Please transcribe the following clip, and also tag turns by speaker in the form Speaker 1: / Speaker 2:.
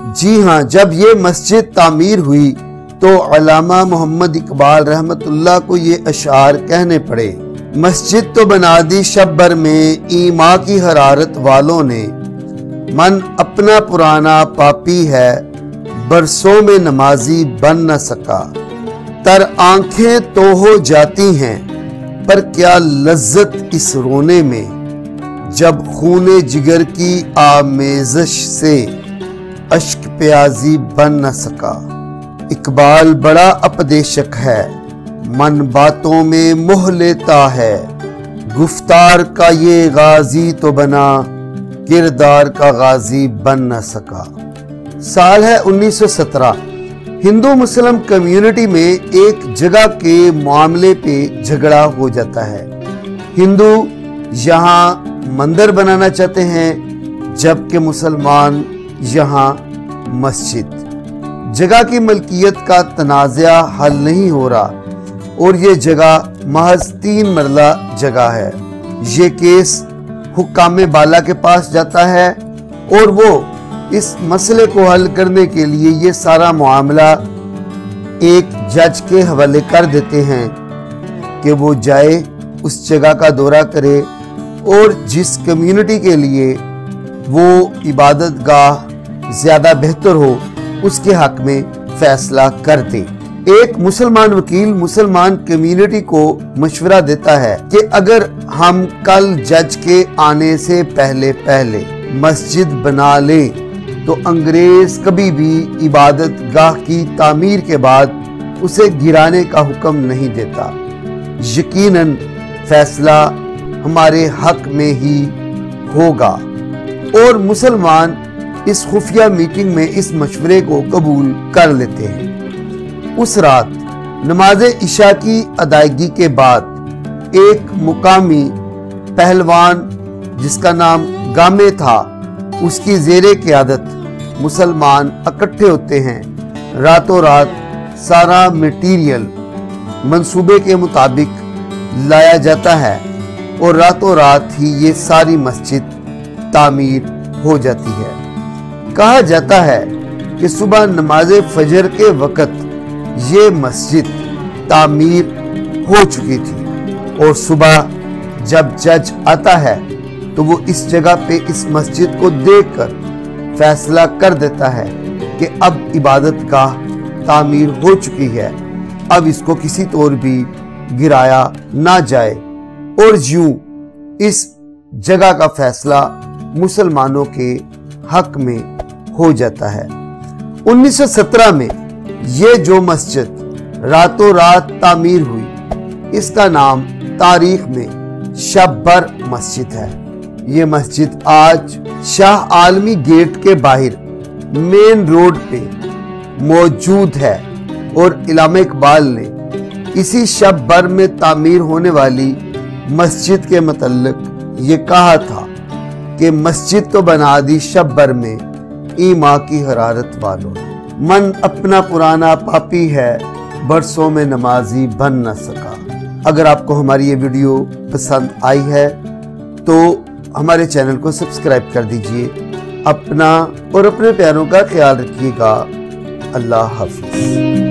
Speaker 1: جی ہاں، جب یہ مسجد تعمیر ہوئی تو علامہ محمد اقبال رحمت اللہ کو یہ اشعار کہنے پڑے۔ مسجد تو بنا دی شب بھر میں ایماں کی حرارت والوں نے، من اپنا پرانا پاپی ہے برسوں میں نمازی بن نہ سکا۔ تر آنکھیں تو ہو جاتی ہیں پر کیا لذت اس رونے میں، جب خون جگر کی آمیزش سے اشک پیازی بن نہ سکا۔ اقبال بڑا اپدیشک ہے، من باتوں میں موہ لیتا ہے، گفتار کا یہ غازی تو بنا کردار کا غازی بن نہ سکا۔ سال ہے 1917۔ ہندو مسلم کمیونٹی میں ایک جگہ کے معاملے پہ جھگڑا ہو جاتا ہے۔ ہندو یہاں مندر بنانا چاہتے ہیں جبکہ مسلمان یہاں مسجد۔ جگہ کی ملکیت کا تنازع حل نہیں ہو رہا اور یہ جگہ محض 3 مرلہ جگہ ہے۔ یہ کیس حکام بالا کے پاس جاتا ہے اور وہ اس مسئلے کو حل کرنے کے لیے یہ سارا معاملہ ایک جج کے حوالے کر دیتے ہیں کہ وہ جائے اس جگہ کا دورہ کرے اور جس کمیونٹی کے لیے وہ عبادت گاہ زیادہ بہتر ہو اس کے حق میں فیصلہ کر دے۔ ایک مسلمان وکیل مسلمان کمیونٹی کو مشورہ دیتا ہے کہ اگر ہم کل جج کے آنے سے پہلے مسجد بنا لیں تو انگریز کبھی بھی عبادت گاہ کی تعمیر کے بعد اسے گرانے کا حکم نہیں دیتا۔ یقیناً فیصلہ ہمارے حق میں ہی ہوگا، اور مسلمان اس خفیہ میٹنگ میں اس مشورے کو قبول کر لیتے ہیں۔ اس رات نماز عشاء کی ادائیگی کے بعد ایک مقامی پہلوان جس کا نام گامے تھا، اس کی زیر قیادت مسلمان اکٹھے ہوتے ہیں۔ راتوں رات سارا میٹیریل منصوبے کے مطابق لایا جاتا ہے اور راتوں رات ہی یہ ساری مسجد تعمیر ہو جاتی ہے۔ کہا جاتا ہے کہ صبح نماز فجر کے وقت یہ مسجد تعمیر ہو چکی تھی، اور صبح جب جج آتا ہے تو وہ اس جگہ پہ اس مسجد کو دیکھ کر فیصلہ کر دیتا ہے کہ اب عبادت گاہ تعمیر ہو چکی ہے، اب اس کو کسی طور بھی گرایا نہ جائے، اور یوں اس جگہ کا فیصلہ مسلمانوں کے حق میں ہو جاتا ہے۔ 1917 میں یہ جو مسجد راتوں رات تعمیر ہوئی، اس کا نام تاریخ میں شب بھر مسجد ہے۔ یہ مسجد آج شاہ عالمی گیٹ کے باہر مین روڈ پہ موجود ہے، اور علامہ اقبال نے اسی شب بھر میں تعمیر ہونے والی مسجد کے متعلق یہ کہا تھا کہ مسجد تو بنا دی شب بھر میں ایماں کی حرارت والوں نے، من اپنا پرانا پاپی ہے برسوں میں نمازی بن نہ سکا۔ اگر آپ کو ہماری یہ ویڈیو پسند آئی ہے تو ہمارے چینل کو سبسکرائب کر دیجئے۔ اپنا اور اپنے پیاروں کا خیال رکھیے گا۔ اللہ حافظ۔